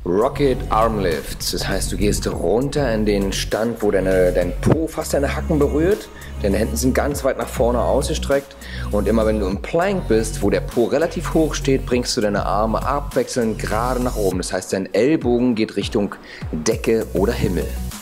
Rocket Arm Lifts. Das heißt, du gehst runter in den Stand, wo dein Po fast deine Hacken berührt. Deine Hände sind ganz weit nach vorne ausgestreckt. Und immer wenn du im Plank bist, wo der Po relativ hoch steht, bringst du deine Arme abwechselnd gerade nach oben. Das heißt, dein Ellbogen geht Richtung Decke oder Himmel.